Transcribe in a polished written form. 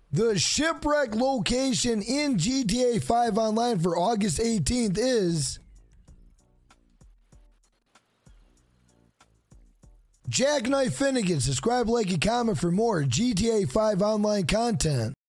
The Shipwreck location in GTA 5 Online for August 18th is Jackknife Finnegan. Subscribe, like, and comment for more GTA 5 Online content.